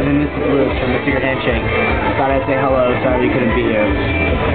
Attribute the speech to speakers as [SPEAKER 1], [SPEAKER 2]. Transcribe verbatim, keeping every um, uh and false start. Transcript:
[SPEAKER 1] and this is Luke from the Secret Handshakes. Thought I'd say hello, sorry we couldn't be here.